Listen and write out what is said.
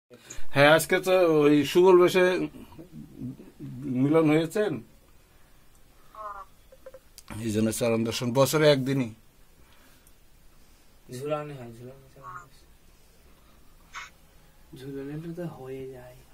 হ্যাঁ, আজকে তো ওই সুগল বেশে মিলন হয়েছেন, এই জন্য চরণ দর্শন বছরে একদিনই ঝুলানো হয়, ঝুলানো তো হয়ে যায়।